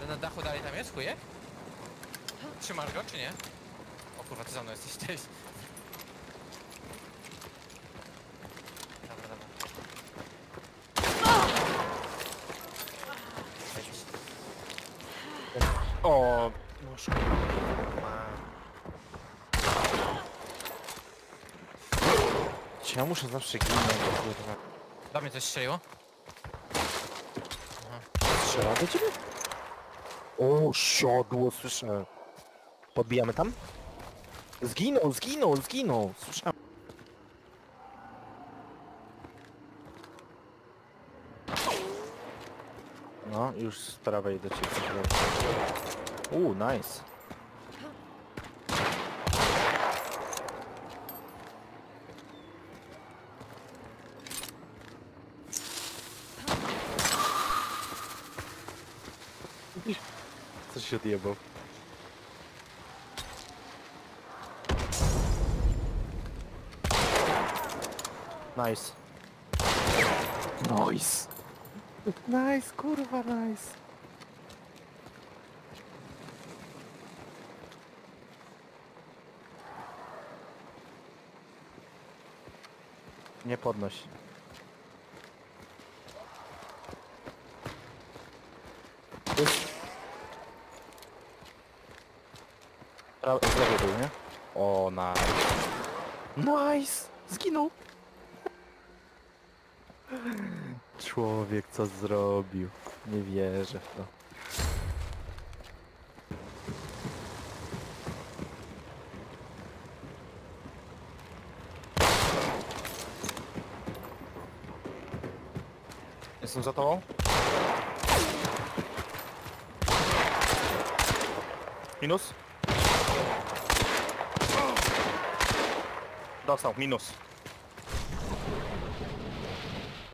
na dachu dalej tam jest, chujek? Trzymasz go, czy nie? O kurwa, ty za mną jesteś też. Dobra, dobra. O, no szkoda. Ja muszę zawsze ginąć, kurwa. Do mnie coś strzeliło? Strzela do ciebie? O, siodło, słyszę. Podbijamy tam? Zginął, zginął, zginął. Słyszałem. No, już z prawej do ciebie. Nice. Coś się odjebał. Nice. Nice. Nice, kurwa, nice. Nie podnoś. Z lewej był, nie? O, nice. Nice! Zginął! Człowiek co zrobił? Nie wierzę w to. Jestem za tobą? Minus? Dostał, minus.